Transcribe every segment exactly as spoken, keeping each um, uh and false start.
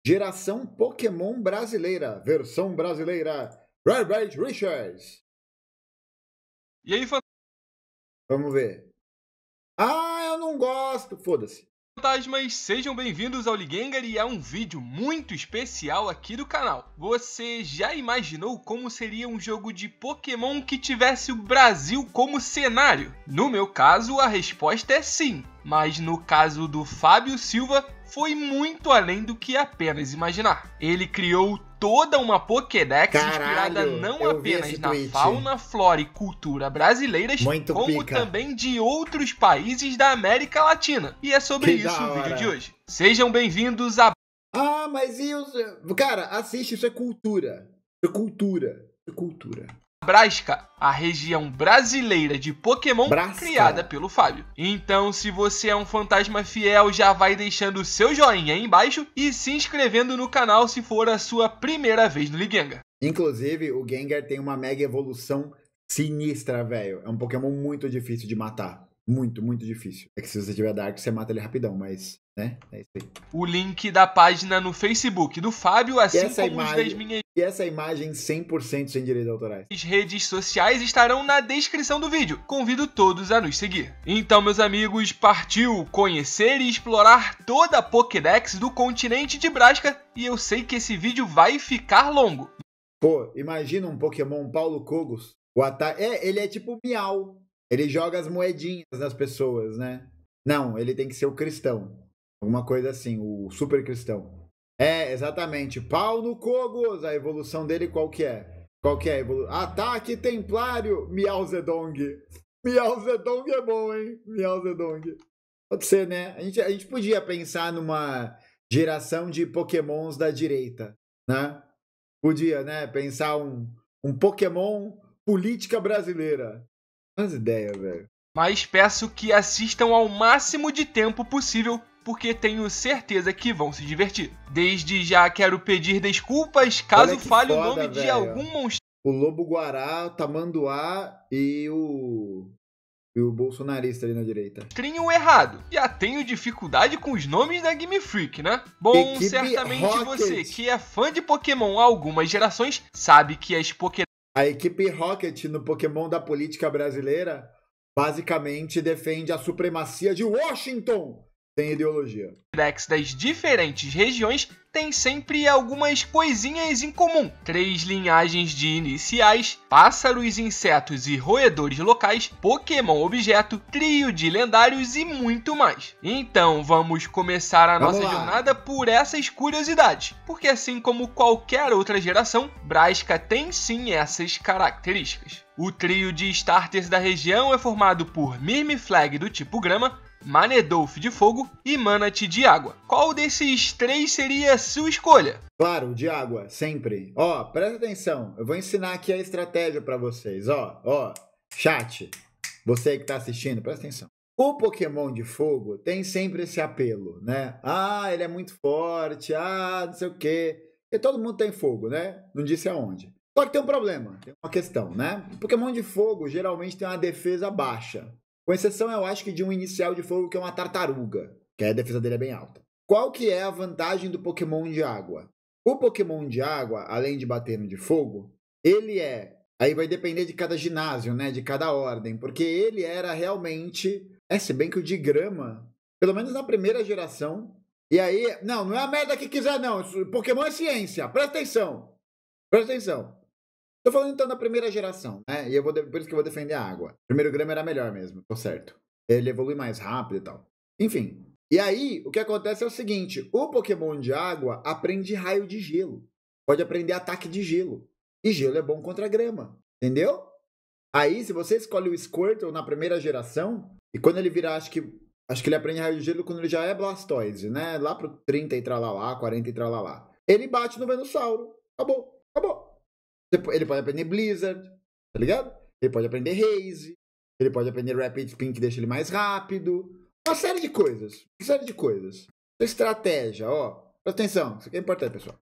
Geração Pokémon brasileira, versão brasileira, Herbert Richards. E aí, Vamos ver. Ah, eu não gosto. Foda-se. fantasmas, sejam bem-vindos ao Ligengar e é um vídeo muito especial aqui do canal. Você já imaginou como seria um jogo de Pokémon que tivesse o Brasil como cenário? No meu caso, a resposta é sim, mas no caso do Fábio Silva, foi muito além do que apenas imaginar. Ele criou toda uma Pokédex Caralho, inspirada não eu vi apenas esse na tweet. fauna, flora e cultura brasileiras, Muito como pica. também de outros países da América Latina. E é sobre Que isso da o vídeo hora. de hoje. Sejam bem-vindos a Ah, mas e os... Cara, assiste, isso é cultura. Isso é cultura. Isso é cultura. Brasca, a região brasileira de Pokémon Brasca. criada pelo Fábio. Então, se você é um fantasma fiel, já vai deixando o seu joinha aí embaixo e se inscrevendo no canal se for a sua primeira vez no Ligengar. Inclusive, o Gengar tem uma mega evolução sinistra, velho. É um Pokémon muito difícil de matar. Muito, muito difícil. É que se você tiver Dark, você mata ele rapidão, mas, né? É isso aí. O link da página no Facebook do Fábio, assim essa como imagem- os das minhas E essa imagem cem por cento sem direitos autorais. redes sociais estarão na descrição do vídeo. Convido todos a nos seguir. Então, meus amigos, partiu conhecer e explorar toda a Pokédex do continente de Brasca. E eu sei que esse vídeo vai ficar longo. Pô, imagina um Pokémon Paulo Cogos. O ataque. É, ele é tipo Miau. Ele joga as moedinhas nas pessoas, né? Não, ele tem que ser o cristão. Alguma coisa assim, o super cristão. É, exatamente. Pau no Cogos. A evolução dele qual que é? Qual que é a evolução? Ataque Templário. Miau Zedong. Miau Zedong é bom, hein? Miau Zedong. Pode ser, né? A gente, a gente podia pensar numa geração de Pokémons da direita, né? Podia, né? Pensar um, um Pokémon política brasileira. As ideias, velho. Mas peço que assistam ao máximo de tempo possível, porque tenho certeza que vão se divertir. Desde já quero pedir desculpas caso Olha que fale o foda, nome de velho. algum monstro. O Lobo-Guará, o Tamanduá e o... E o bolsonarista ali na direita. Trinho errado. Já tenho dificuldade com os nomes da Game Freak, né? Bom, Equipe certamente Rocket. você que é fã de Pokémon há algumas gerações sabe que as Pokédex A equipe Rocket no Pokémon da política brasileira basicamente defende a supremacia de Washington sem ideologia. das diferentes regiões têm sempre algumas coisinhas em comum. Três linhagens de iniciais, pássaros, insetos e roedores locais, Pokémon objeto, trio de lendários e muito mais. Então vamos começar a Vamos nossa lá. jornada por essas curiosidades, porque assim como qualquer outra geração, Brasca tem sim essas características. O trio de starters da região é formado por Mimikyu do tipo grama, Manedolf de fogo e Manatee de água. Qual desses três seria a sua escolha? Claro, de água, sempre. Ó, presta atenção, eu vou ensinar aqui a estratégia pra vocês. Ó, ó, chat, você que tá assistindo, presta atenção. O Pokémon de fogo tem sempre esse apelo, né? Ah, ele é muito forte, ah, não sei o quê. E todo mundo tem fogo, né? Não disse aonde. Só que tem um problema, tem uma questão, né? O Pokémon de fogo geralmente tem uma defesa baixa. Com exceção, eu acho que de um inicial de fogo que é uma tartaruga, que a defesa dele é bem alta. Qual que é a vantagem do Pokémon de água? O Pokémon de água, além de bater no de fogo, ele é... Aí vai depender de cada ginásio, né? De cada ordem, porque ele era realmente... É, se bem que o de grama, pelo menos na primeira geração... E aí... Não, não é a merda que quiser, não. Pokémon é ciência. Presta atenção. Presta atenção. Tô falando então da primeira geração, né? E eu vou de... por isso que eu vou defender a água. O primeiro grama era melhor mesmo, tô certo. Ele evolui mais rápido e tal. Enfim. E aí, o que acontece é o seguinte: o Pokémon de água aprende raio de gelo. Pode aprender ataque de gelo. E gelo é bom contra grama. Entendeu? Aí, se você escolhe o Squirtle na primeira geração, e quando ele virar, acho que. Acho que ele aprende raio de gelo quando ele já é Blastoise, né? Lá pro trinta e tralalá, quarenta e tralalá. Ele bate no Venusauro. Acabou. Acabou. Ele pode aprender Blizzard, tá ligado? Ele pode aprender Haze, ele pode aprender Rapid Spin, que deixa ele mais rápido. Uma série de coisas, uma série de coisas. Estratégia, ó. Presta atenção, isso aqui é importante, pessoal.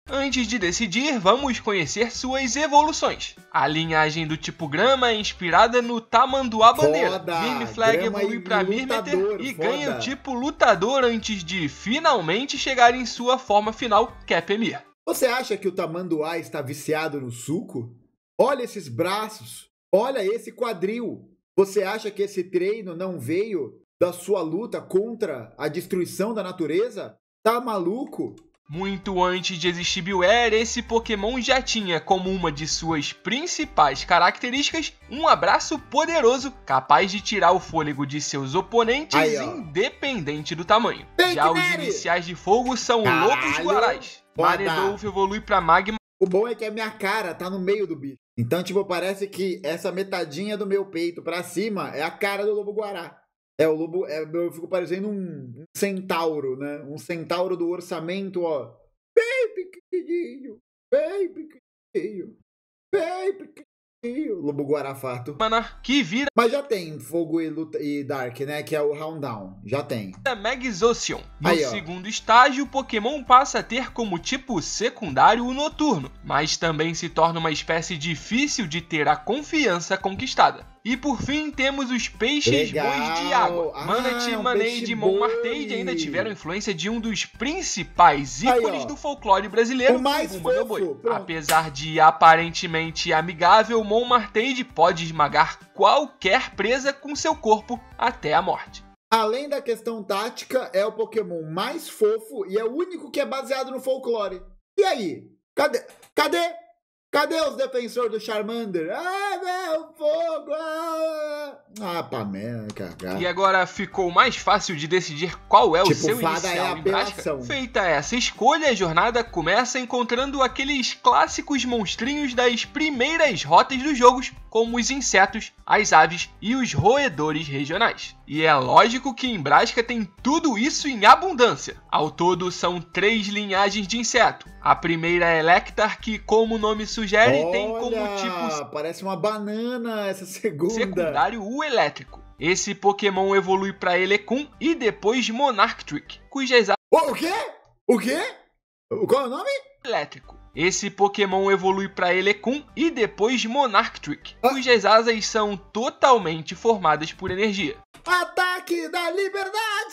Antes de decidir, vamos conhecer suas evoluções. A linhagem do tipo grama é inspirada no Tamanduá Bandeira. Foda! Myrmflag Grama evolui e para lutador, Myrmeter e foda. ganha o tipo lutador antes de finalmente chegar em sua forma final, Capemir. Você acha que o Tamanduá está viciado no suco? Olha esses braços, olha esse quadril. Você acha que esse treino não veio da sua luta contra a destruição da natureza? Tá maluco? Muito antes de existir Bioware, esse Pokémon já tinha como uma de suas principais características um abraço poderoso, capaz de tirar o fôlego de seus oponentes, Aí, ó. independente do tamanho. Fake Já os Mary! iniciais de fogo são Caralho! Lobos Guarais. Foda! Maredolf evolui para Magma. O bom é que a minha cara tá no meio do bicho. Então, tipo, parece que essa metadinha do meu peito pra cima é a cara do lobo-guará. É, o lobo. É, eu fico parecendo um, um centauro, né? Um centauro do orçamento, ó. Bem pequenininho, bem pequenininho, bem pequenininho. Lobo-guará fato. Que vira Mas já tem fogo e, luta, e dark, né? Que é o Houndown. Já tem. Megazocion. No Aí, ó. segundo estágio, o Pokémon passa a ter como tipo secundário o Noturno, mas também se torna uma espécie difícil de ter a confiança conquistada. E por fim, temos os peixes Legal. bois de água. Ah, Manatee, um Maneide peixe e boi. Monmartade ainda tiveram influência de um dos principais Aí, ícones ó. do folclore brasileiro, O mais Bumba Meu Boi. fofo. Pronto. Apesar de aparentemente amigável, Monmartade pode esmagar qualquer presa com seu corpo até a morte. Além da questão tática, é o Pokémon mais fofo e é o único que é baseado no folclore. E aí? Cadê? Cadê? Cadê os defensores do Charmander? Ah, meu fogo! Ah, ah pá, merda, cagar. E agora ficou mais fácil de decidir qual é o Tipo, seu fada é inicial em Brasca? apelação. Feita essa escolha, a jornada começa encontrando aqueles clássicos monstrinhos das primeiras rotas dos jogos, como os insetos, as aves e os roedores regionais. E é lógico que em Brasca tem tudo isso em abundância. Ao todo são três linhagens de inseto. A primeira é Electar, que, como o nome sugere, Olha, tem como tipo parece uma banana essa segunda. secundário o elétrico. Esse Pokémon evolui para Elekun e depois Monarchtrick, cujas Oh, o quê? O quê? Qual é o nome? elétrico. Esse Pokémon evolui para Elekun e depois Monarchtrick, Ah. cujas asas são totalmente formadas por energia. Ataque da Liberdade!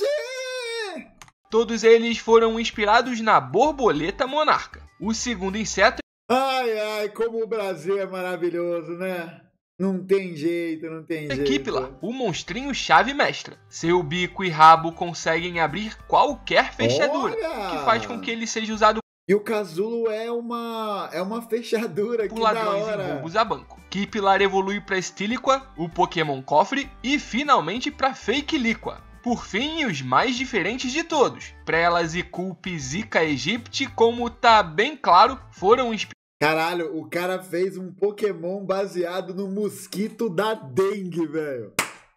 Todos eles foram inspirados na borboleta monarca. O segundo inseto Ai, ai, como o Brasil é maravilhoso, né? Não tem jeito, não tem é jeito. Kipla, o monstrinho chave mestra. Seu bico e rabo conseguem abrir qualquer fechadura, Olha! o que faz com que ele seja usado E o casulo é uma é uma fechadura, por que da ladrões hora. em roubos a banco. Kiplar evolui para Stiliqua, o Pokémon Cofre, e finalmente para Fake Liqua. Por fim, os mais diferentes de todos, Prelas e Culp Zika Egypti, como tá bem claro, foram inspirados. Caralho, o cara fez um Pokémon baseado no mosquito da dengue, velho.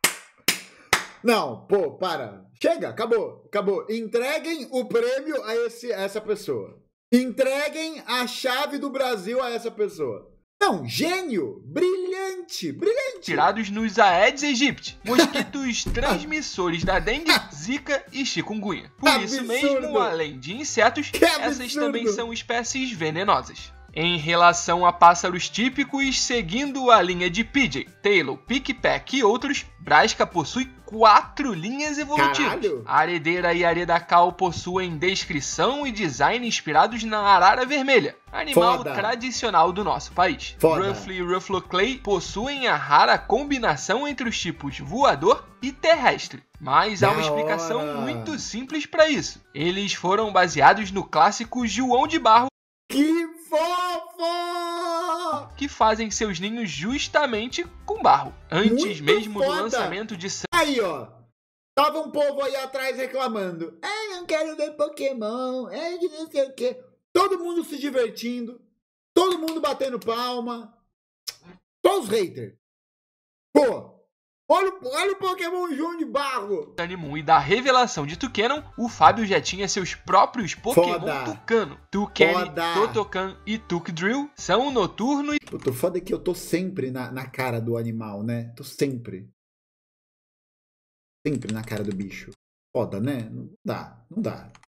Não, pô, para. Chega, acabou, acabou. Entreguem o prêmio a, esse, a essa pessoa. Entreguem a chave do Brasil a essa pessoa. Não, gênio! Brilhante! Brilhante! Tirados nos Aedes aegypti, mosquitos transmissores da dengue, zika e chikungunya. Por isso Absurdo! mesmo, além de insetos, Que essas absurdo! também são espécies venenosas. Em relação a pássaros típicos, seguindo a linha de P J, Taylor, Pickpack e outros, Brasca possui quatro linhas evolutivas. Caralho! A Aredeira e a Aredacal possuem descrição e design inspirados na arara vermelha, animal Foda. tradicional do nosso país. Foda. Ruffle e Ruffleclay possuem a rara combinação entre os tipos voador e terrestre. Mas há uma Da explicação hora. muito simples para isso. Eles foram baseados no clássico João de Barro, Que fofo! que fazem seus ninhos justamente com barro. Antes Muito mesmo do foda. lançamento de Aí, ó. Tava um povo aí atrás reclamando. Ai, não quero ver Pokémon. Ai, que não sei o quê. Todo mundo se divertindo. Todo mundo batendo palma. Só os haters. Pô, olha, o- olha o Pokémon João de Barro. Animum e da revelação de Tucanon, o Fábio já tinha seus próprios Pokémon Foda. Tucano. Tucane, Foda. Totokan e Tukdrill são noturno e Puta, o foda é que eu tô sempre na, na cara do animal, né? Tô sempre. Sempre na cara do bicho. Foda, né? Não dá, não dá.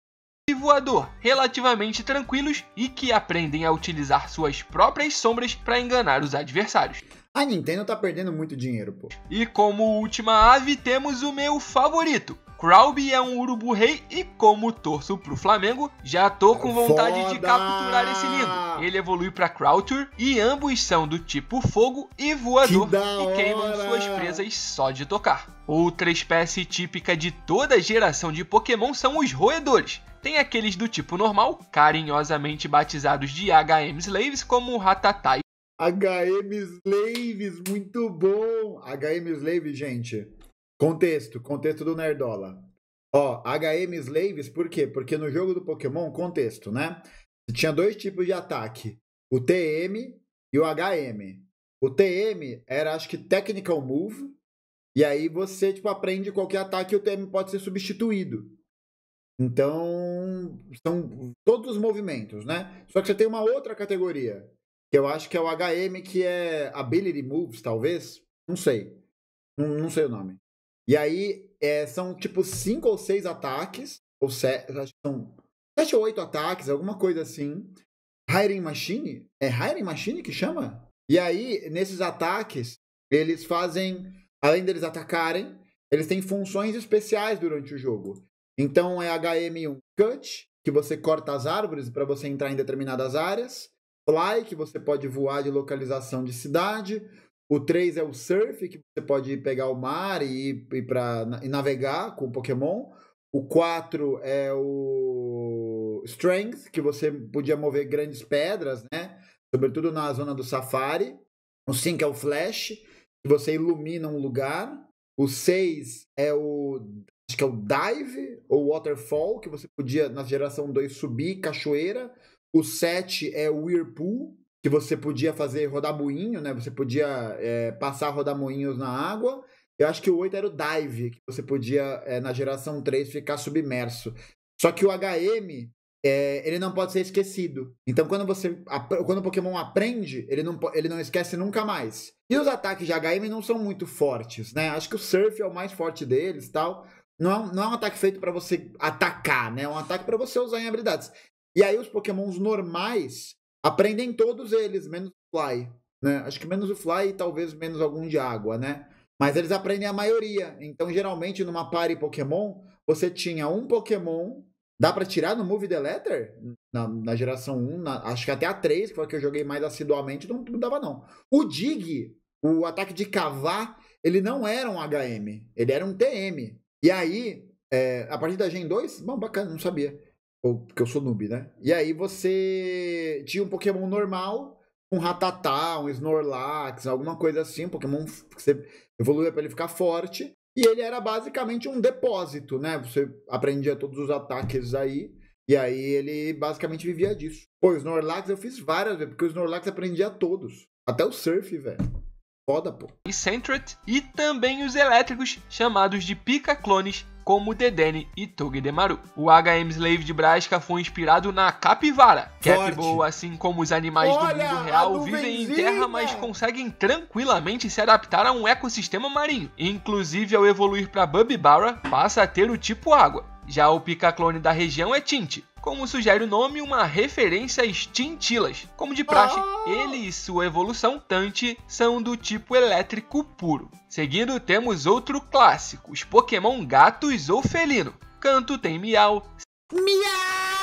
e voador, relativamente tranquilos e que aprendem a utilizar suas próprias sombras para enganar os adversários. A Nintendo tá perdendo muito dinheiro, pô. E como última ave temos o meu favorito. Krabby é um urubu-rei e como torço pro Flamengo, já tô com vontade Foda! de capturar esse lindo. Ele evolui pra Crowther e ambos são do tipo fogo e voador Que da e queimam hora! suas presas só de tocar. Outra espécie típica de toda geração de Pokémon são os roedores. Tem aqueles do tipo normal, carinhosamente batizados de H M Slaves como Rattata. H M Slaves, muito bom! H M Slaves, gente. Contexto, contexto do Nerdola. Ó, H M Slaves, por quê? Porque no jogo do Pokémon, contexto, né? Você tinha dois tipos de ataque. O T M e o H M. O T M era, acho que, Technical Move. E aí você, tipo, aprende qualquer ataque e o T M pode ser substituído. Então, são todos os movimentos, né? Só que você tem uma outra categoria, que eu acho que é o H M, que é Ability Moves, talvez. Não sei. Não, não sei o nome. E aí, é, são tipo cinco ou seis ataques, ou sete, acho que são sete ou oito ataques, alguma coisa assim. Hiring Machine? É Hiring Machine que chama? E aí, nesses ataques, eles fazem, além deles atacarem, eles têm funções especiais durante o jogo. Então é H M um Cut, que você corta as árvores para você entrar em determinadas áreas. Fly, que você pode voar de localização de cidade. O três é o Surf, que você pode pegar o mar e ir, ir pra, e navegar com o Pokémon. O quatro é o Strength, que você podia mover grandes pedras, né? Sobretudo na zona do Safari. O cinco é o Flash, que você ilumina um lugar. O seis é o, acho que é o Dive, ou Waterfall, que você podia, na geração dois, subir, cachoeira. O sete é o Whirlpool, que você podia fazer rodamuinho, né? Você podia é, passar rodamuinhos na água. Eu acho que o oito era o Dive, que você podia, é, na geração três, ficar submerso. Só que o H M, é, ele não pode ser esquecido. Então, quando, você, quando o Pokémon aprende, ele não, ele não esquece nunca mais. E os ataques de H M não são muito fortes, né? Acho que o Surf é o mais forte deles e tal. Não é, um, não é um ataque feito para você atacar, né? É um ataque para você usar em habilidades. E aí os Pokémons normais aprendem todos eles, menos o Fly, né? Acho que menos o Fly e talvez menos algum de água, né? Mas eles aprendem a maioria. Então, geralmente, numa party Pokémon, você tinha um Pokémon. Dá pra tirar no Move the Letter? Na, na geração um, na, acho que até a três, que foi a que eu joguei mais assiduamente, não, não dava não. O Dig, o ataque de cavar, ele não era um H M, ele era um T M. E aí, é, a partir da Gen dois, bom, bacana, não sabia. Porque eu sou noob, né? E aí você tinha um Pokémon normal, um Rattata, um Snorlax, alguma coisa assim, um Pokémon que você evoluía para ele ficar forte. E ele era basicamente um depósito, né? Você aprendia todos os ataques aí, e aí ele basicamente vivia disso. Pô, o Snorlax eu fiz várias vezes, porque o Snorlax aprendia todos. Até o Surf, velho. Foda, pô. Centret, e também os elétricos, chamados de Pica-clones, como Dedenne e Togedemaru. O H M Slave de Braska foi inspirado na capivara. Capibou, assim como os animais Olha, do mundo real, vivem em terra, mas conseguem tranquilamente se adaptar a um ecossistema marinho. Inclusive, ao evoluir para Bubibara, passa a ter o tipo água. Já o Pica-clone da região é Tint, como sugere o nome, uma referência às Tintilas. Como de praxe, oh! ele e sua evolução Tante são do tipo elétrico puro. Seguindo, temos outro clássico, os Pokémon gatos ou felino. Canto tem Miau, Miau!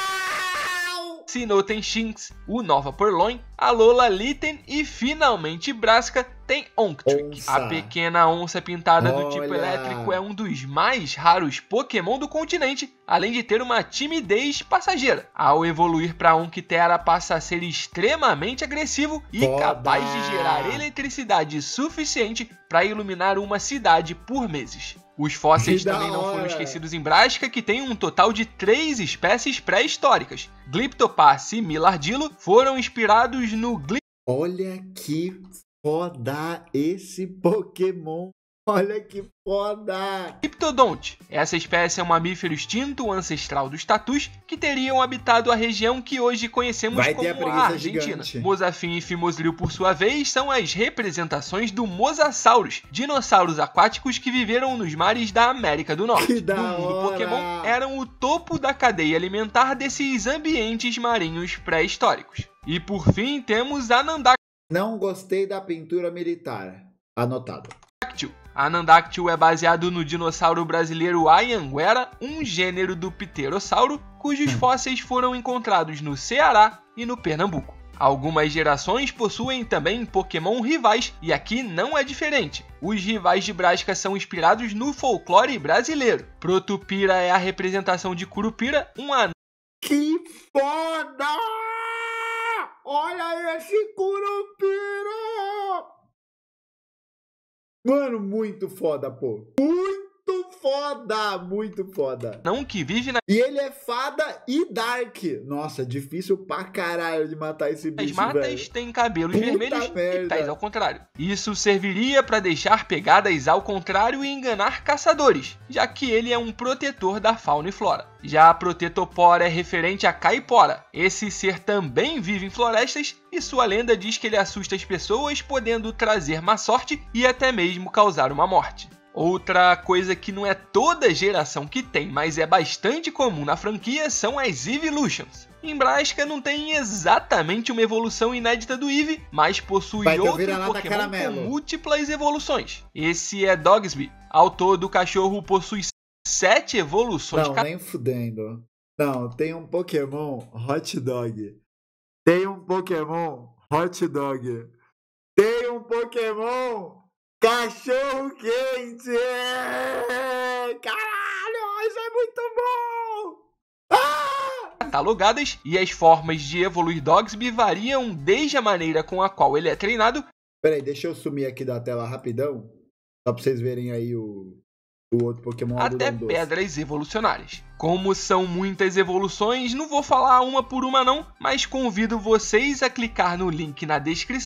Sinnoh tem Shinx, o Nova Purloin, Alola Litten e finalmente Braska tem Onctrick. Onça. A pequena onça pintada Olha. do tipo elétrico é um dos mais raros Pokémon do continente, além de ter uma timidez passageira. Ao evoluir para Onctera passa a ser extremamente agressivo e Foda. capaz de gerar eletricidade suficiente para iluminar uma cidade por meses. Os fósseis Que também não hora. foram esquecidos em Braska, que tem um total de três espécies pré-históricas. Glyptopar e Milardilo foram inspirados no Glyptopar. Olha que foda esse Pokémon. Olha que foda! Piptodonte. Essa espécie é um mamífero extinto ancestral dos tatus que teriam habitado a região que hoje conhecemos Vai como ter a a preguiça Argentina. gigante. Mosafim e Fimoslil, por sua vez, são as representações do Mosasaurus, dinossauros aquáticos que viveram nos mares da América do Norte. Que da No mundo hora! Pokémon, eram o topo da cadeia alimentar desses ambientes marinhos pré-históricos. E por fim, temos a Nandactyl. Não gostei da pintura militar. Anotado. A Nandactyl é baseado no dinossauro brasileiro Anhanguera, um gênero do pterossauro, cujos fósseis foram encontrados no Ceará e no Pernambuco. Algumas gerações possuem também Pokémon rivais, e aqui não é diferente. Os rivais de Brasca são inspirados no folclore brasileiro. Protupira é a representação de Curupira, um anão. Que foda! Olha esse Curupira! Mano, muito foda, pô. Muito foda, muito foda. Não que vive nas E ele é fada e dark. Nossa, difícil pra caralho de matar esse bicho, matas, velho. tem cabelos Puta vermelhos merda. e pés ao contrário. Isso serviria para deixar pegadas ao contrário e enganar caçadores, já que ele é um protetor da fauna e flora. Já a Protetopora é referente a Caipora. Esse ser também vive em florestas e sua lenda diz que ele assusta as pessoas, podendo trazer má sorte e até mesmo causar uma morte. Outra coisa que não é toda geração que tem, mas é bastante comum na franquia, são as Eeveelutions. Em Brasca não tem exatamente uma evolução inédita do Eevee, mas possui Vai ter o outro vira-lata Pokémon caramelo. com múltiplas evoluções. Esse é Dogsby. Ao todo, o cachorro possui sete evoluções. Não, nem fudendo. Não, tem um Pokémon Hot Dog. Tem um Pokémon Hot Dog. Tem um Pokémon Cachorro Quente. Caralho, isso é muito bom. Ah! Catalogadas, e as formas de evoluir Dogsby variam desde a maneira com a qual ele é treinado. Peraí, deixa eu sumir aqui da tela rapidão. Só pra vocês verem aí o, o outro Pokémon Até algodão doce. pedras evolucionárias. Como são muitas evoluções, não vou falar uma por uma não, mas convido vocês a clicar no link na descrição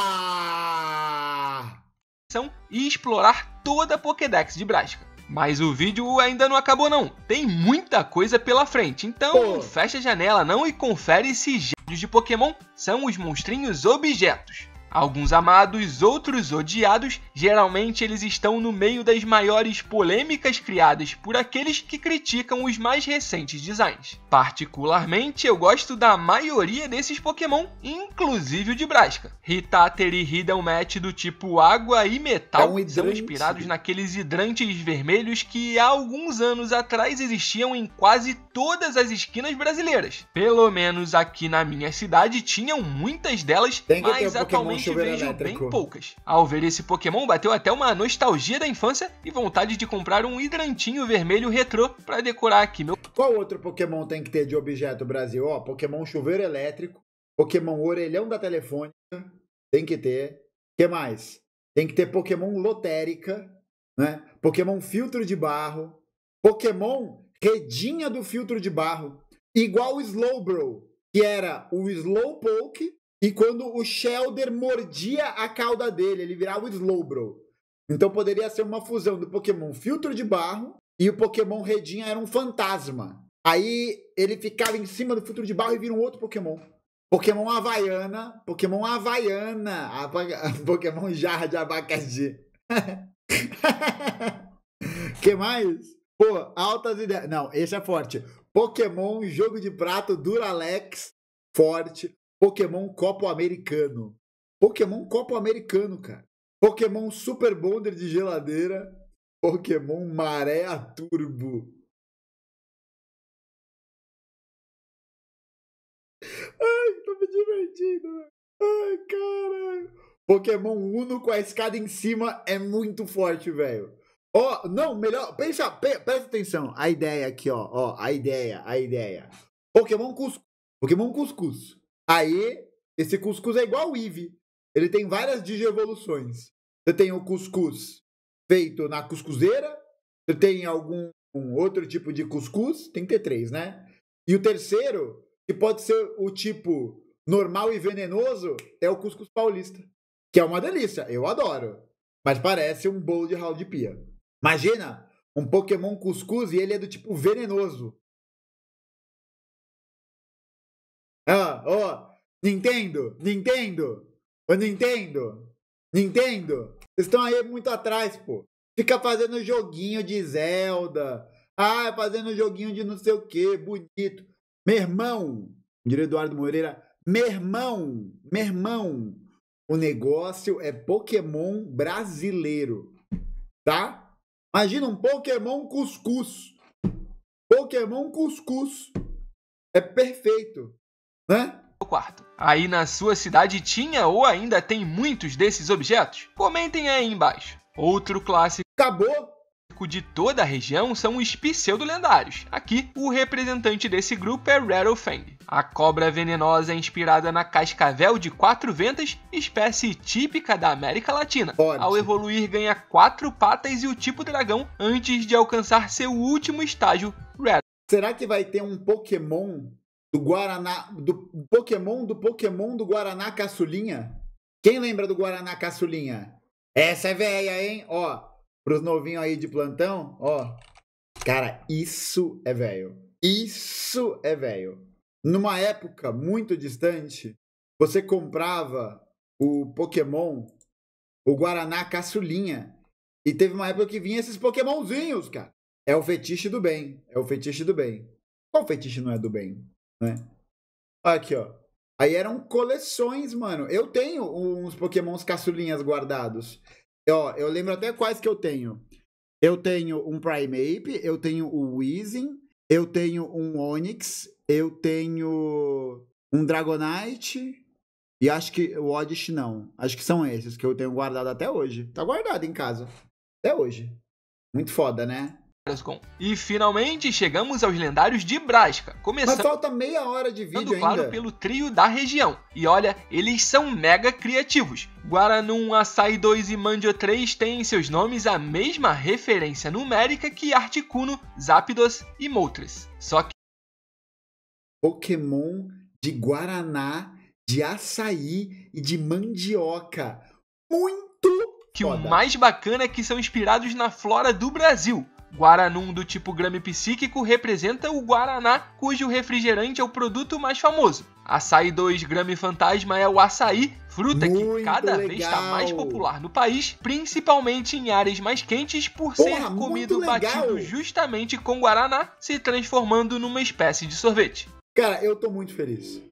Ah! e explorar toda a Pokédex de Brasca. Mas o vídeo ainda não acabou não, tem muita coisa pela frente, então Pô. fecha a janela não e confere se gêmeos de Pokémon são os monstrinhos objetos. Alguns amados, outros odiados, geralmente eles estão no meio das maiores polêmicas criadas por aqueles que criticam os mais recentes designs. Particularmente, eu gosto da maioria desses Pokémon, inclusive o de Brasca. Ritáter e Hidalmat do tipo água e metal É um são hidrante. inspirados naqueles hidrantes vermelhos que há alguns anos atrás existiam em quase todas as esquinas brasileiras. Pelo menos aqui na minha cidade tinham muitas delas, Tem que ter mas o Pokémon atualmente chuveiro vejo elétrico. bem poucas. Ao ver esse Pokémon, bateu até uma nostalgia da infância e vontade de comprar um hidrantinho vermelho retrô para decorar aqui meu... Qual outro Pokémon tem que ter de objeto Brasil? Ó, Pokémon chuveiro elétrico, Pokémon orelhão da telefônica, tem que ter. Que mais? Tem que ter Pokémon lotérica, né? Pokémon filtro de barro, Pokémon redinha do filtro de barro, igual o Slowbro, que era o Slowpoke, e quando o Shelder mordia a cauda dele, ele virava o Slowbro. Então poderia ser uma fusão do Pokémon filtro de barro e o Pokémon redinha era um fantasma. Aí ele ficava em cima do filtro de barro e vira um outro Pokémon. Pokémon Havaiana, Pokémon Havaiana, Pokémon jarra de abacaxi. Que mais? Pô, altas ideias. Não, esse é forte. Pokémon jogo de prato Duralex, forte. Pokémon copo americano. Pokémon copo americano, cara. Pokémon Super Bonder de geladeira. Pokémon Maré a Turbo. Ai, tô me divertindo, velho. Ai, caralho. Pokémon Uno com a escada em cima é muito forte, velho. Ó, oh, não, melhor... Pensa, pe, presta atenção. A ideia aqui, ó. Ó, a ideia, a ideia. Pokémon Cuscuz. Pokémon Cuscuz. Aí, esse Cuscuz é igual o Eevee. Ele tem várias digievoluções. Você tem o Cuscuz feito na cuscuzeira. Você tem algum um outro tipo de Cuscuz. Tem que ter três, né? E o terceiro, que pode ser o tipo normal e venenoso, é o Cuscuz paulista. Que é uma delícia. Eu adoro. Mas parece um bolo de ralo de pia. Imagina um Pokémon cuscuz e ele é do tipo venenoso. Ah, ó, Nintendo, Nintendo, ô Nintendo, Nintendo, vocês estão aí muito atrás, pô. Fica fazendo joguinho de Zelda, ah, fazendo joguinho de não sei o que, bonito. Meu irmão, diria Eduardo Moreira, meu irmão, meu irmão, o negócio é Pokémon brasileiro, tá? Imagina um Pokémon cuscuz. Pokémon cuscuz. É perfeito, né? O quarto. Aí na sua cidade tinha ou ainda tem muitos desses objetos? Comentem aí embaixo. Outro clássico Acabou. de toda a região são os pseudo-lendários. Aqui, o representante desse grupo é Rattlefang. A cobra venenosa é inspirada na cascavel de quatro ventas, espécie típica da América Latina. Pode. Ao evoluir, ganha quatro patas e o tipo dragão antes de alcançar seu último estágio, Rattle. Será que vai ter um Pokémon do Guaraná, do Pokémon do Pokémon do Guaraná Caçulinha? Quem lembra do Guaraná Caçulinha? Essa é velha, hein? Ó, pros novinhos aí de plantão, ó. Cara, isso é velho. Isso é velho. Numa época muito distante, você comprava o Pokémon, o Guaraná Caçulinha, e teve uma época que vinha esses Pokémonzinhos, cara. É o fetiche do bem. É o fetiche do bem. Qual fetiche não é do bem, né? Aqui, ó. Aí eram coleções, mano. Eu tenho uns Pokémons caçulinhas guardados. Ó, eu lembro até quais que eu tenho. Eu tenho um Primeape, eu tenho o Weezing, eu tenho um Onix, eu tenho um Dragonite e acho que o Oddish não. Acho que são esses que eu tenho guardado até hoje. Tá guardado em casa. Até hoje. Muito foda, né? E finalmente chegamos aos lendários de Brasca, começando Mas falta meia hora de vídeo claro ainda. pelo trio da região. E olha, eles são mega criativos. Guaranum, Açaí dois e Mandio três têm em seus nomes a mesma referência numérica que Articuno, Zapdos e Moltres. Só que Pokémon de Guaraná, de açaí e de mandioca. Muito que foda. O mais bacana é que são inspirados na flora do Brasil. Guaranum do tipo grame psíquico representa o Guaraná, cujo refrigerante é o produto mais famoso. Açaí dois grame fantasma é o açaí, fruta Muito que cada legal. vez está mais popular no país, principalmente em áreas mais quentes por ser Porra, comido muito legal. batido justamente com Guaraná, se transformando numa espécie de sorvete. Cara, eu tô muito feliz.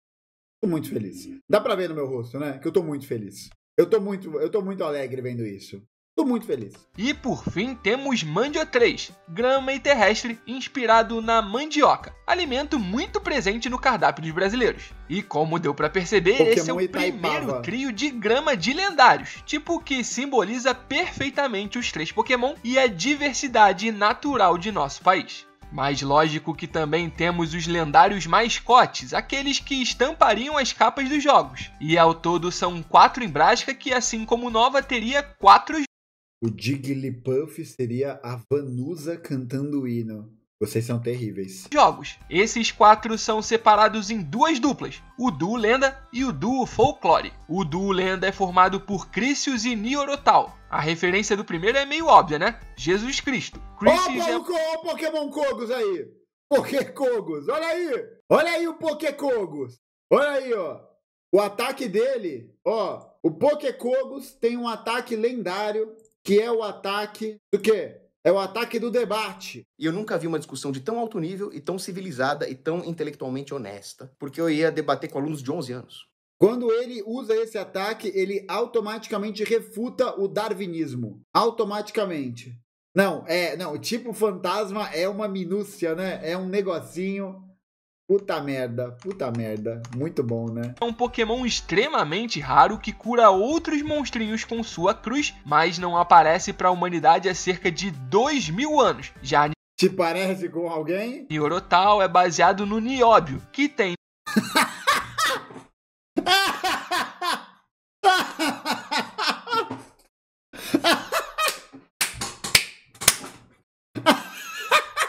Tô muito feliz. Dá pra ver no meu rosto, né? Que eu tô muito feliz. Eu tô muito, eu tô muito alegre vendo isso. Tô muito feliz. E por fim temos Mandio três, grama e terrestre inspirado na mandioca, alimento muito presente no cardápio dos brasileiros. E como deu pra perceber, Pokémon esse é o Itaipava. primeiro trio de grama de lendários, tipo que simboliza perfeitamente os três Pokémon e a diversidade natural de nosso país. Mas lógico que também temos os lendários mascotes, aqueles que estampariam as capas dos jogos. E ao todo são quatro em Brasca, que assim como Nova teria quatro O Jigglypuff seria a Vanusa cantando o hino. Vocês são terríveis. jogos. Esses quatro são separados em duas duplas, o duo Lenda e o duo Folklore. O duo Lenda é formado por Crisius e Niorotal. A referência do primeiro é meio óbvia, né? Jesus Cristo. Crisius Ó, é... o po- ó o Pokémon Kogos aí. Pokékogos, olha aí. Olha aí o Pokékogos. Olha aí, ó. O ataque dele, ó. O Pokékogos tem um ataque lendário, que é o ataque do quê? É o ataque do debate. E eu nunca vi uma discussão de tão alto nível e tão civilizada e tão intelectualmente honesta, porque eu ia debater com alunos de onze anos. Quando ele usa esse ataque, ele automaticamente refuta o darwinismo. Automaticamente. Não, é, não, tipo fantasma é uma minúcia, né? É um negocinho. Puta merda, puta merda. Muito bom, né? um Pokémon extremamente raro que cura outros monstrinhos com sua cruz, mas não aparece para a humanidade há cerca de dois mil anos. Já Te parece com alguém? Niorotal é baseado no Nióbio, que tem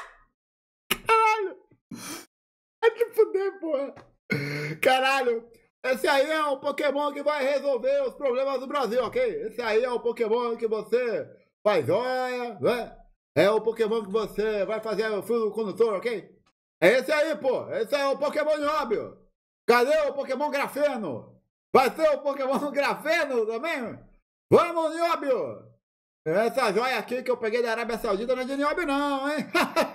Vai te fuder, porra. Caralho. Esse aí é o Pokémon que vai resolver os problemas do Brasil, ok? Esse aí é o Pokémon que você faz joia, né? É o Pokémon que você vai fazer o fio condutor, ok? É esse aí, pô. Esse é o Pokémon Nióbio. Cadê o Pokémon Grafeno? Vai ser o Pokémon Grafeno também? Vamos, Nióbio! Essa joia aqui que eu peguei da Arábia Saudita não é de Nióbio não, hein?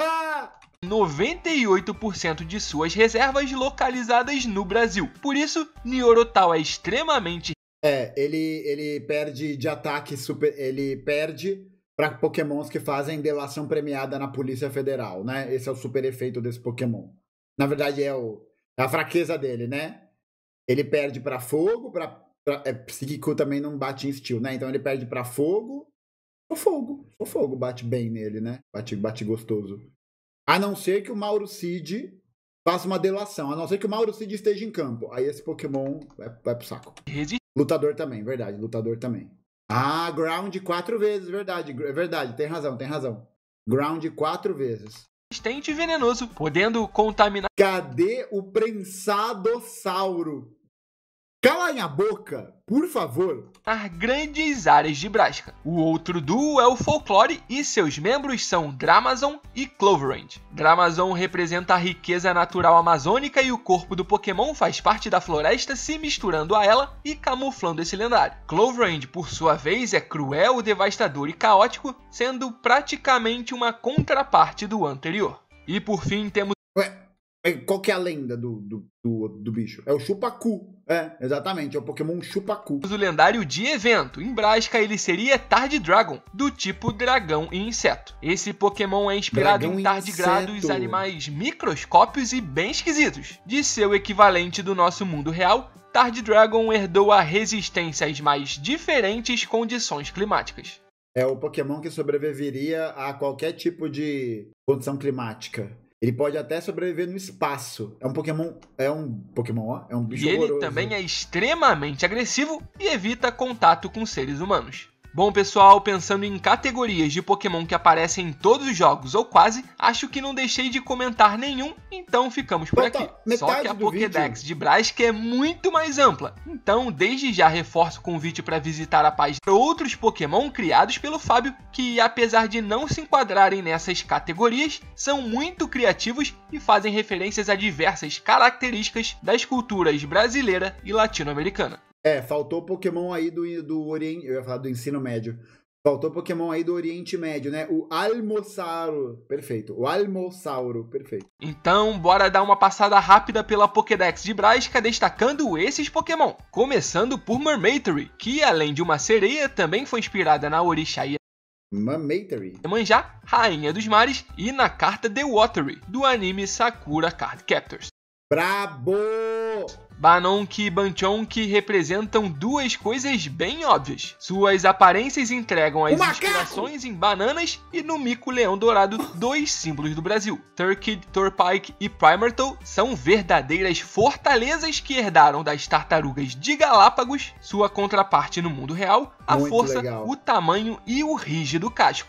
noventa e oito por cento de suas reservas localizadas no Brasil. Por isso, Niorotal é extremamente... É, ele, ele perde de ataque super... Ele perde para Pokémons que fazem delação premiada na Polícia Federal, né? Esse é o super efeito desse Pokémon. Na verdade, é, o, é a fraqueza dele, né? Ele perde para fogo, para... É, psíquico também não bate em steel, né? Então ele perde para fogo. O fogo. O fogo bate bem nele, né? Bate, bate gostoso. A não ser que o Mauro Cid faça uma delação. A não ser que o Mauro Cid esteja em campo. Aí esse Pokémon vai, vai pro saco. Lutador também, verdade. Lutador também. Ah, ground quatro vezes, verdade. É verdade, tem razão, tem razão. Ground quatro vezes. Resistente e venenoso, podendo contaminar... Cadê o Prensadossauro? Cala minha boca, por favor. Grandes áreas de Brasca. O outro duo é o Folklore e seus membros são Dramazon e Cloverend. Dramazon representa a riqueza natural amazônica e o corpo do Pokémon faz parte da floresta se misturando a ela e camuflando esse lendário. Cloverend, por sua vez, é cruel, devastador e caótico, sendo praticamente uma contraparte do anterior. E por fim temos... Ué. Qual que é a lenda do, do, do, do bicho? É o Chupacu. É, exatamente. É o Pokémon Chupacu. O lendário de evento. Em Brasca, ele seria Tardidragon, do tipo dragão e inseto. Esse Pokémon é inspirado dragão em tardigrados, animais microscópios e bem esquisitos. De seu equivalente do nosso mundo real, Tardidragon herdou a resistência às mais diferentes condições climáticas. É o Pokémon que sobreviveria a qualquer tipo de condição climática. Ele pode até sobreviver no espaço. É um Pokémon... É um Pokémon, ó. É um bicho E ele horroroso. também é extremamente agressivo e evita contato com seres humanos. Bom, pessoal, pensando em categorias de Pokémon que aparecem em todos os jogos ou quase, acho que não deixei de comentar nenhum, então ficamos por Falta aqui. metade Só que a do Pokédex vídeo. de Brasca é muito mais ampla, então desde já reforço o convite para visitar a página de outros Pokémon criados pelo Fábio, que apesar de não se enquadrarem nessas categorias, são muito criativos e fazem referências a diversas características das culturas brasileira e latino-americana. É, faltou Pokémon aí do, do Oriente... Eu ia falar do ensino médio. Faltou Pokémon aí do Oriente Médio, né? O Almossauro. Perfeito. O Almossauro. Perfeito. Então, bora dar uma passada rápida pela Pokédex de Brasca, destacando esses Pokémon. Começando por Mermatery, que além de uma sereia, também foi inspirada na orixá Mermatery. Iemanjá, rainha dos mares, e na carta The Watery, do anime Sakura Card Captors. Brabo! Banonk e Banchonk representam duas coisas bem óbvias. Suas aparências entregam as inspirações em bananas e no mico-leão dourado, dois símbolos do Brasil. Turkid, Torpike e Primartle são verdadeiras fortalezas que herdaram das tartarugas de Galápagos, sua contraparte no mundo real, a Muito força, legal. o tamanho e o rígido casco.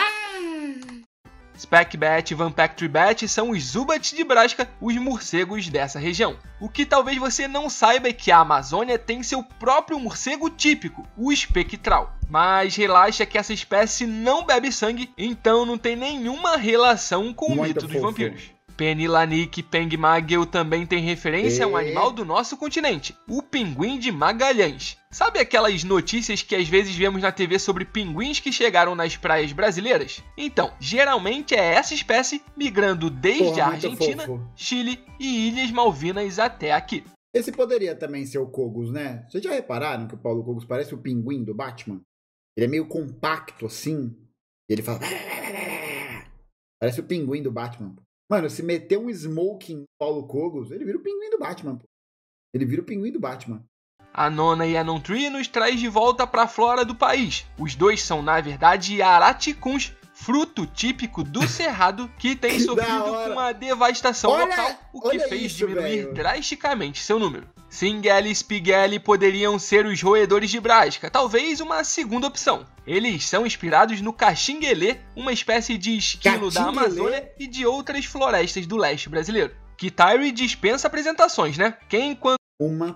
Speckbat e Vampactrebat são os Zubats de Brasca, os morcegos dessa região. O que talvez você não saiba é que a Amazônia tem seu próprio morcego típico, o espectral. Mas relaxa que essa espécie não bebe sangue, então não tem nenhuma relação com o Muito mito dos fofo. vampiros. Pennylanik e Pengmagel também tem referência a um E? animal do nosso continente, o pinguim de Magalhães. Sabe aquelas notícias que às vezes vemos na T V sobre pinguins que chegaram nas praias brasileiras? Então, geralmente é essa espécie migrando desde Porra, a muito Argentina, fofo. Chile e Ilhas Malvinas até aqui. Esse poderia também ser o Kogus, né? Vocês já repararam que o Paulo Kogus parece o pinguim do Batman? Ele é meio compacto assim. E ele fala... Parece o pinguim do Batman. Mano, se meter um smoking no Paulo Kogus, ele vira o pinguim do Batman. Pô. Ele vira o pinguim do Batman. A Nona e a Nontri nos traz de volta para a flora do país. Os dois são, na verdade, araticuns, fruto típico do cerrado que tem Que da sofrido hora. com a devastação Olha- local, o que olha fez isso, diminuir velho. drasticamente seu número. Singeli e Spigeli poderiam ser os roedores de Brasca, talvez uma segunda opção. Eles são inspirados no caxinguelê, uma espécie de esquilo da Caxinguelê? Amazônia e de outras florestas do leste brasileiro. Kitari dispensa apresentações, né? Quem, quando Uma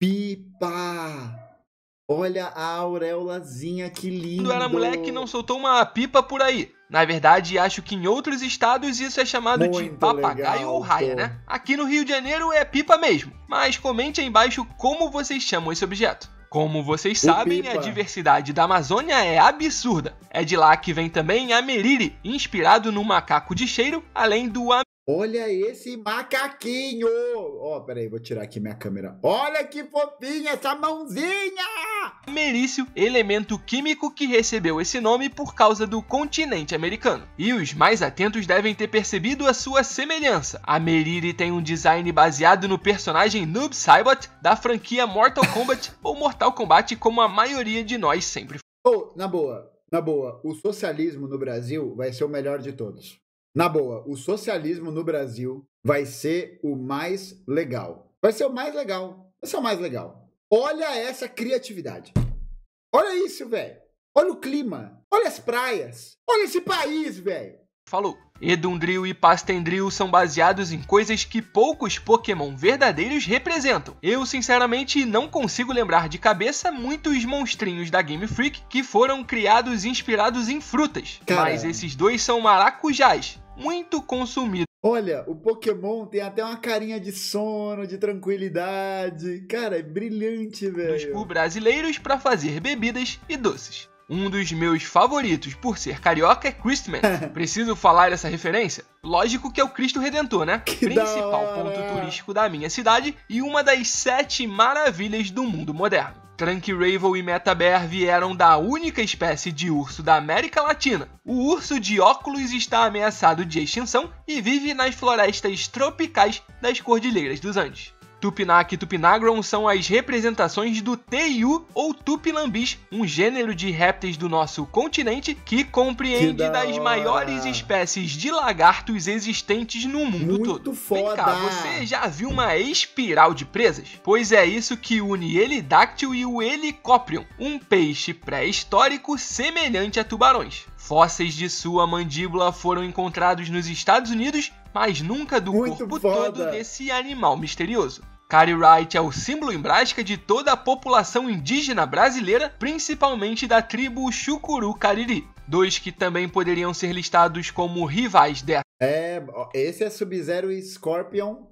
Pipa! Olha a auréolazinha, que lindo! Quando era moleque, não soltou uma pipa por aí. Na verdade, acho que em outros estados isso é chamado Muito de papagaio legal, ou raia, pô. né? Aqui no Rio de Janeiro é pipa mesmo. Mas comente aí embaixo como vocês chamam esse objeto. Como vocês O sabem, pipa. a diversidade da Amazônia é absurda. É de lá que vem também a meriri, inspirado no macaco de cheiro, além do Olha esse macaquinho! Ó, oh, peraí, vou tirar aqui minha câmera. Olha que fofinha essa mãozinha! amerício, elemento químico que recebeu esse nome por causa do continente americano. E os mais atentos devem ter percebido a sua semelhança. A meriri tem um design baseado no personagem Noob Saibot da franquia Mortal Kombat ou Mortal Kombat, como a maioria de nós sempre. Oh, na boa, na boa, o socialismo no Brasil vai ser o melhor de todos. Na boa, o socialismo no Brasil vai ser o mais legal. Vai ser o mais legal. Vai ser o mais legal. Olha essa criatividade. Olha isso, velho. Olha o clima. Olha as praias. Olha esse país, velho. Falou. Edundril e Pastendril são baseados em coisas que poucos Pokémon verdadeiros representam. Eu, sinceramente, não consigo lembrar de cabeça muitos monstrinhos da Game Freak que foram criados inspirados em frutas. Cara. Mas esses dois são maracujás, muito consumidos. Olha, o Pokémon tem até uma carinha de sono, de tranquilidade. Cara, é brilhante, velho. Por brasileiros para fazer bebidas e doces. Um dos meus favoritos por ser carioca é Christmas. Preciso falar essa referência? Lógico que é o Cristo Redentor, né? Que Principal ponto turístico da minha cidade e uma das sete maravilhas do mundo moderno. Tranquiravel e Metabear vieram da única espécie de urso da América Latina. O urso de óculos está ameaçado de extinção e vive nas florestas tropicais das Cordilheiras dos Andes. Tupinac e Tupinagron são as representações do Teiu ou Tupinambis, um gênero de répteis do nosso continente que compreende Que da das hora. maiores espécies de lagartos existentes no mundo Muito todo. foda. Vem cá, você já viu uma espiral de presas? Pois é isso que une Helidáctil e o Helicoprion, um peixe pré-histórico semelhante a tubarões. Fósseis de sua mandíbula foram encontrados nos Estados Unidos, mas nunca do Muito corpo foda. todo desse animal misterioso. Cartwright é o símbolo embrasca de toda a população indígena brasileira, principalmente da tribo Chucuru Cariri, dois que também poderiam ser listados como rivais dessa É, ó, esse é Sub-Zero e Scorpion.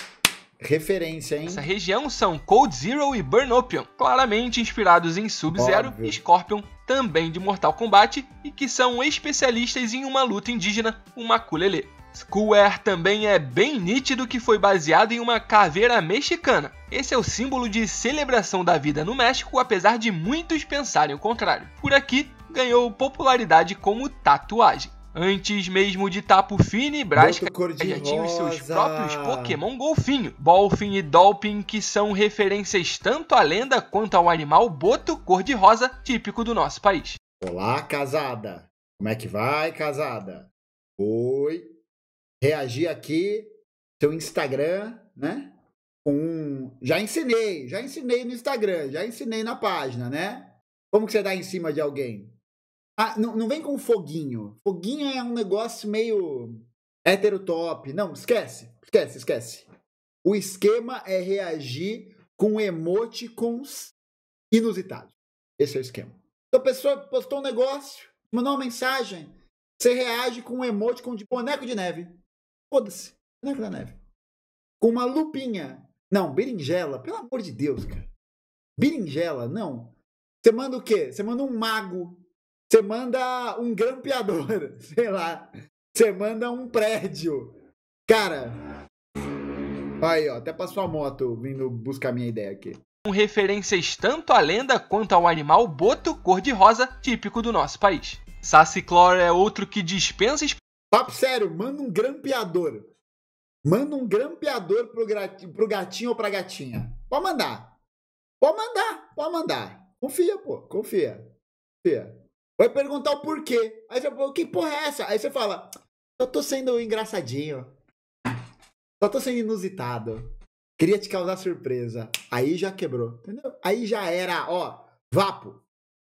Referência, hein? região são Cold Zero e Burnopion, claramente inspirados em Sub-Zero Óbvio. e Scorpion, também de Mortal Kombat, e que são especialistas em uma luta indígena, o Maculelê. Skullware também é bem nítido que foi baseado em uma caveira mexicana. Esse é o símbolo de celebração da vida no México, apesar de muitos pensarem o contrário. Por aqui, ganhou popularidade como tatuagem. Antes mesmo de Tapu Fini e Brasca, já tinham os seus próprios Pokémon golfinho, Bolfin e Dolphin, que são referências tanto à lenda quanto ao animal boto cor-de-rosa típico do nosso país. Olá, casada. Como é que vai, casada? Oi. Reagir aqui, seu Instagram, né? Com... Já ensinei, já ensinei no Instagram, já ensinei na página, né? Como que você dá em cima de alguém? Ah, não, não vem com foguinho. Foguinho é um negócio meio heterotop. Não, esquece, esquece, esquece. O esquema é reagir com emoticons inusitados. Esse é o esquema. Então a pessoa postou um negócio, mandou uma mensagem, você reage com um emoticon de boneco de neve. Foda-se, boneco da neve. Com uma lupinha. Não, berinjela, pelo amor de Deus, cara. Berinjela, não. Você manda o quê? Você manda um mago. Você manda um grampeador. Sei lá. Você manda um prédio. Cara. Aí, ó, até passou a moto vindo buscar minha ideia aqui. Com referências tanto à lenda quanto ao animal boto cor-de-rosa típico do nosso país. Sassiclor é outro que dispensa Papo sério, manda um grampeador. Manda um grampeador pro, gatinho, pro gatinho ou pra gatinha. Pode mandar. Pode mandar, pode mandar. Confia, pô, confia. Confia. Vai perguntar o porquê. Aí você fala, que porra é essa? Aí você fala, eu tô sendo engraçadinho. Só tô sendo inusitado. Queria te causar surpresa. Aí já quebrou, entendeu? Aí já era, ó, vapo.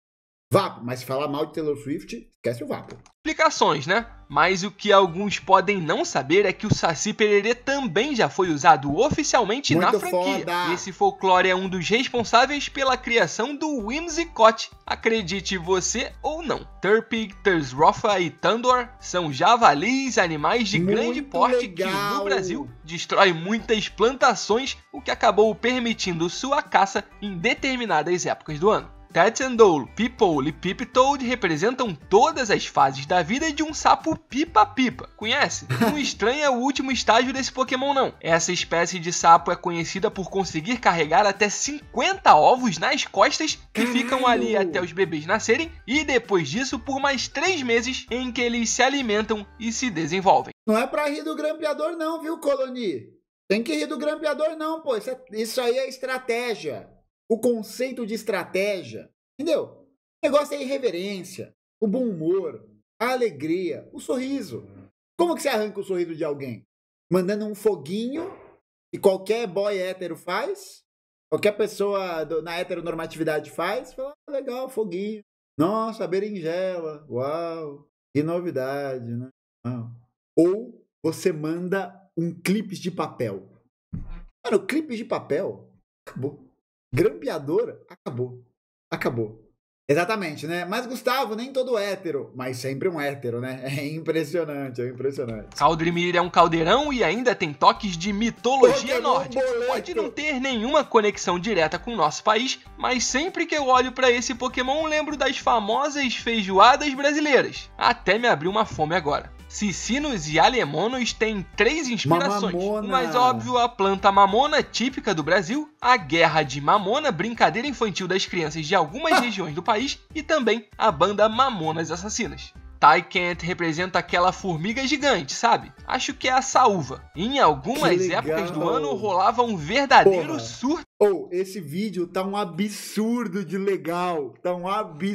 Vapo, mas se falar mal de Taylor Swift, esquece o Vapo. Explicações, né? Mas o que alguns podem não saber é que o Saci Pererê também já foi usado oficialmente Muito na franquia. foda. Esse folclore é um dos responsáveis pela criação do Whimsicott. Acredite você ou não. Turpig, Tersrofa e Tandor são javalis, animais de Muito grande porte legal. que no Brasil destrói muitas plantações, o que acabou permitindo sua caça em determinadas épocas do ano. Tatendole, Peepole e Piptoad representam todas as fases da vida de um sapo pipa-pipa. Conhece? Não estranha o último estágio desse Pokémon não. Essa espécie de sapo é conhecida por conseguir carregar até cinquenta ovos nas costas que Caralho. ficam ali até os bebês nascerem e depois disso por mais três meses em que eles se alimentam e se desenvolvem. Não é pra rir do grampeador não, viu, Coloni? Tem que rir do grampeador não, pô. Isso, é, isso aí é estratégia. O conceito de estratégia, entendeu? O negócio é irreverência, o bom humor, a alegria, o sorriso. Como que você arranca o sorriso de alguém? Mandando um foguinho que qualquer boy hétero faz, qualquer pessoa do, na heteronormatividade faz, fala, ah, legal, foguinho. Nossa, berinjela, uau, que novidade, né? Uau. Ou você manda um clipe de papel. Mano, clipe de papel, acabou. Grampeador, acabou. Acabou. Exatamente, né? Mas Gustavo, nem todo hétero, mas sempre um hétero, né? É impressionante, é impressionante. Caldrimir é um caldeirão e ainda tem toques de mitologia Pokémon nórdica. boleto. Pode não ter nenhuma conexão direta com o nosso país, mas sempre que eu olho pra esse Pokémon lembro das famosas feijoadas brasileiras. Até me abriu uma fome agora. Cicinos e Alemonos têm três inspirações. Mamamona. O mais óbvio, a planta mamona, típica do Brasil, a guerra de mamona, brincadeira infantil das crianças de algumas regiões do país, e também a banda Mamonas Assassinas. Tycant representa aquela formiga gigante, sabe? Acho que é a saúva. Em algumas Que épocas do legal. ano rolava um verdadeiro Porra. surto Ou, oh, esse vídeo tá um absurdo de legal. Tá um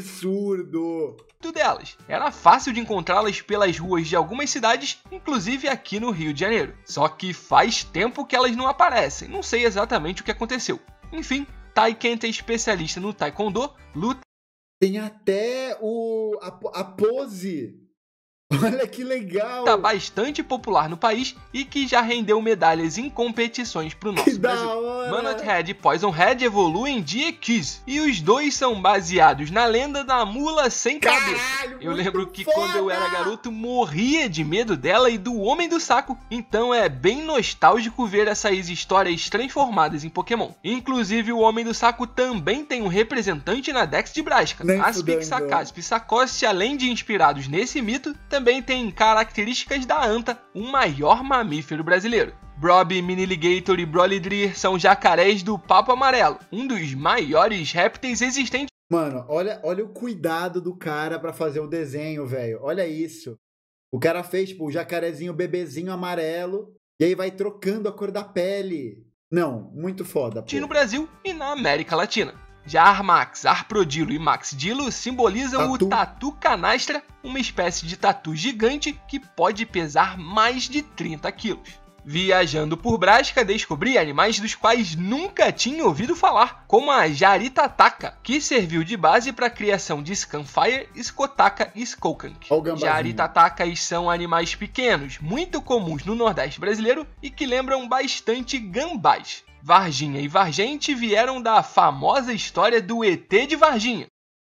absurdo. delas. Era fácil de encontrá-las pelas ruas de algumas cidades, inclusive aqui no Rio de Janeiro. Só que faz tempo que elas não aparecem, não sei exatamente o que aconteceu. Enfim, Tycant é especialista no Taekwondo, luta Tem até o a, a pose. Olha que legal. Tá bastante popular no país e que já rendeu medalhas em competições pro nosso Que Brasil. da hora. Manot e Poison Red evoluem de Equis, e os dois são baseados na lenda da mula sem cabeça. Caralho, Eu muito lembro que foda. quando eu era garoto morria de medo dela e do Homem do Saco, então é bem nostálgico ver essas histórias transformadas em Pokémon. Inclusive o Homem do Saco também tem um representante na Dex de Brasca. Nem As fudendo. Pixacás e Psacoste, além de inspirados nesse mito, também tem características da anta, o maior mamífero brasileiro. Brob, Miniligator e Brolidrir são jacarés do papo amarelo, um dos maiores répteis existentes. Mano, olha, olha o cuidado do cara pra fazer o desenho, velho. Olha isso. O cara fez, tipo, o jacarezinho bebezinho amarelo e aí vai trocando a cor da pele. Não, muito foda, pô. no Brasil e na América Latina. Já Armax, Arprodilo e Maxdilo simbolizam Tatu. o tatu canastra, uma espécie de tatu gigante que pode pesar mais de trinta quilos. Viajando por Brasca, descobri animais dos quais nunca tinha ouvido falar, como a Jaritataca, que serviu de base para a criação de Scanfire, Skotaka e Skokank. Ó o gambazinho. Jaritatacas são animais pequenos, muito comuns no Nordeste brasileiro e que lembram bastante gambás. Varginha e Vargente vieram da famosa história do E T de Varginha.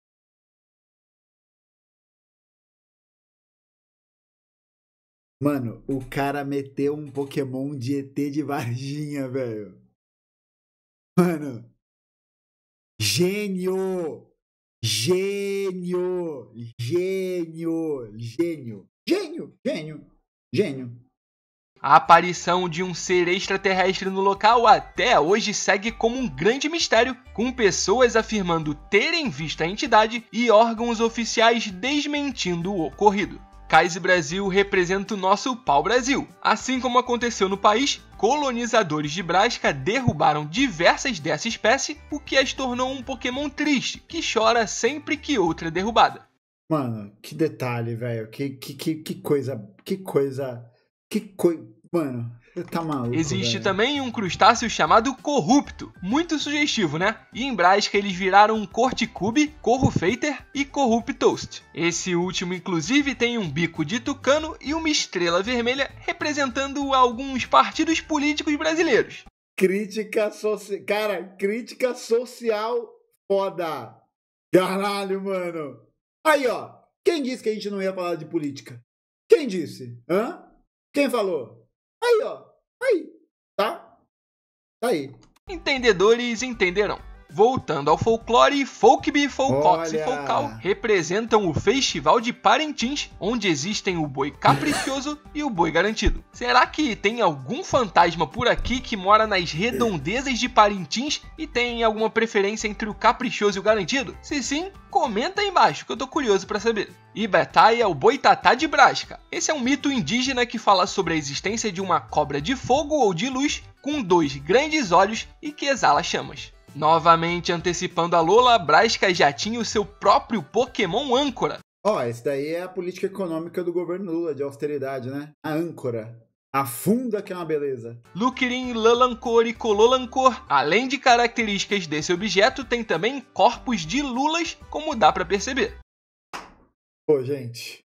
Mano, o cara meteu um Pokémon de E T de Varginha, velho. Mano. Gênio! Gênio! Gênio! Gênio! Gênio! Gênio! Gênio! A aparição de um ser extraterrestre no local até hoje segue como um grande mistério, com pessoas afirmando terem visto a entidade e órgãos oficiais desmentindo o ocorrido. Kaiser Brasil representa o nosso pau-brasil. Assim como aconteceu no país, colonizadores de Brasca derrubaram diversas dessa espécie, o que as tornou um Pokémon triste, que chora sempre que outra é derrubada. Mano, que detalhe, velho. Que, que, que, que coisa. Que coisa. Que coisa. Mano. Você tá maluco, Existe velho. também um crustáceo chamado corrupto, muito sugestivo, né? E em Brasca eles viraram um corticube, corrufeiter e corruptoast. Esse último inclusive tem um bico de tucano e uma estrela vermelha representando alguns partidos políticos brasileiros. Crítica social. Cara, crítica social foda. Caralho, mano. Aí, ó. Quem disse que a gente não ia falar de política? Quem disse? Hã? Quem falou? Aí, ó. Aí. Tá? Tá aí. Entendedores entenderão. Voltando ao folclore, Folkby, Folcox e Olha. Folcal representam o Festival de Parintins, onde existem o boi caprichoso e o boi garantido. Será que tem algum fantasma por aqui que mora nas redondezas de Parintins e tem alguma preferência entre o caprichoso e o garantido? Se sim, comenta aí embaixo que eu tô curioso pra saber. Ibatai é o boitatá de Brasca. Esse é um mito indígena que fala sobre a existência de uma cobra de fogo ou de luz com dois grandes olhos e que exala chamas. Novamente antecipando a Lola, Brasca já tinha o seu próprio Pokémon âncora. Ó, esse daí é a política econômica do governo Lula, de austeridade, né? A âncora. Afunda que é uma beleza. Luquirin, Lalancor e Cololancor. Além de características desse objeto, tem também corpos de lulas, como dá pra perceber. Pô, gente.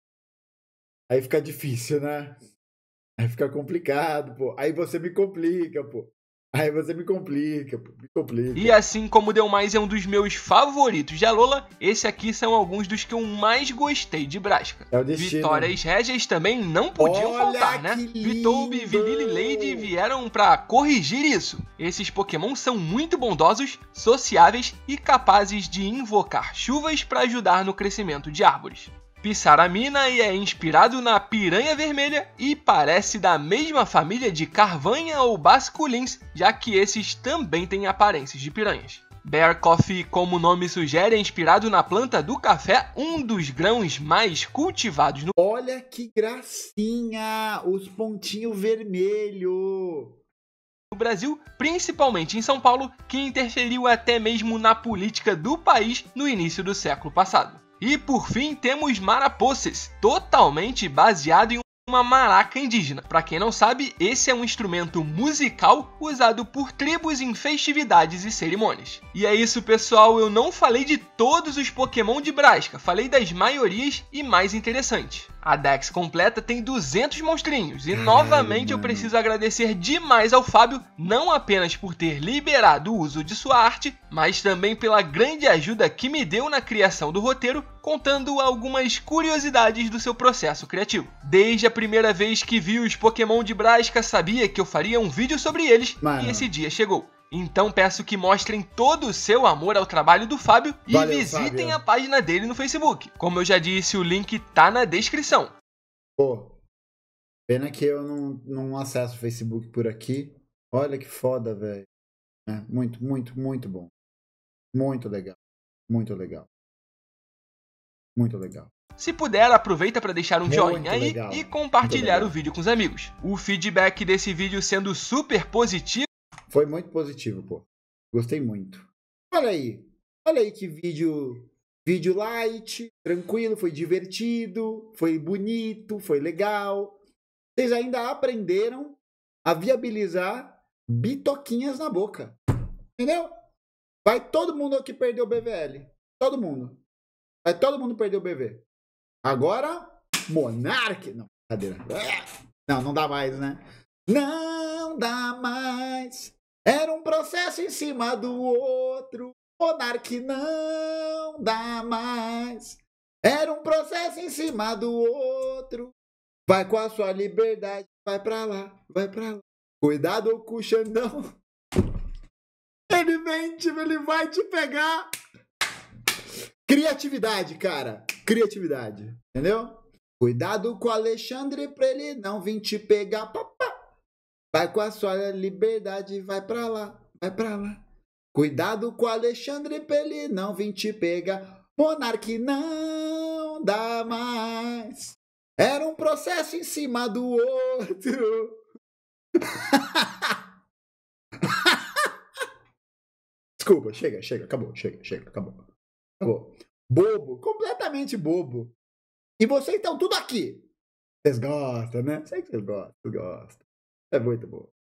Aí fica difícil, né? Aí fica complicado, pô. Aí você me complica, pô. Aí você me complica, pô. Me complica. E assim como o Delmais é um dos meus favoritos de Alola, esse aqui são alguns dos que eu mais gostei de Brasca. É o destino. Vitórias Régias também não podiam Olha faltar, né? que Vitoube, lindo! Vilili e Lady vieram pra corrigir isso. Esses Pokémon são muito bondosos, sociáveis e capazes de invocar chuvas para ajudar no crescimento de árvores. Pissaramina é inspirado na piranha vermelha e parece da mesma família de Carvanha ou Basculins, já que esses também têm aparências de piranhas. Bear Coffee, como o nome sugere, é inspirado na planta do café, um dos grãos mais cultivados no Olha que gracinha! Os pontinhos vermelhos. Brasil, principalmente em São Paulo, que interferiu até mesmo na política do país no início do século passado. E por fim temos Marapoces, totalmente baseado em uma maraca indígena. Para quem não sabe, esse é um instrumento musical usado por tribos em festividades e cerimônias. E é isso, pessoal, eu não falei de todos os Pokémon de Brasca, falei das maiorias e mais interessantes. A Dex completa tem duzentos monstrinhos e novamente eu preciso agradecer demais ao Fábio, não apenas por ter liberado o uso de sua arte, mas também pela grande ajuda que me deu na criação do roteiro, contando algumas curiosidades do seu processo criativo. Desde a primeira vez que vi os Pokémon de Brasca, sabia que eu faria um vídeo sobre eles. Mano. E esse dia chegou. Então peço que mostrem todo o seu amor ao trabalho do Fábio e Valeu, visitem Fábio. a página dele no Facebook. Como eu já disse, o link tá na descrição. Pô, pena que eu não, não acesso o Facebook por aqui. Olha que foda, velho. É, muito, muito, muito bom. Muito legal. Muito legal. Muito legal. Se puder, aproveita para deixar um Muito joinha aí legal. e compartilhar o vídeo com os amigos. O feedback desse vídeo sendo super positivo. Foi muito positivo, pô. Gostei muito. Olha aí. Olha aí que vídeo. Vídeo light, tranquilo, foi divertido, foi bonito, foi legal. Vocês ainda aprenderam a viabilizar bitoquinhas na boca. Entendeu? Vai todo mundo aqui perder o B V L. Todo mundo. Vai todo mundo perder o B V. Agora, Monark. Não, cadeira. Não, não dá mais, né? Não dá mais. Era um processo em cima do outro. Monark não dá mais. Era um processo em cima do outro. Vai com a sua liberdade. Vai pra lá, vai pra lá. Cuidado com o Xandão. Ele vem, ele vai te pegar. Criatividade, cara. Criatividade. Entendeu? Cuidado com o Alexandre pra ele não vir te pegar. Papá. Vai com a sua liberdade, vai pra lá, vai pra lá. Cuidado com o Alexandre pra ele não vir te pegar. Monark não dá mais. Era um processo em cima do outro. Desculpa, chega, chega, acabou, chega, chega, acabou. Acabou. Bobo, completamente bobo. E vocês estão tudo aqui. Vocês gostam, né? Sei que vocês gostam, vocês gostam. É muito boa.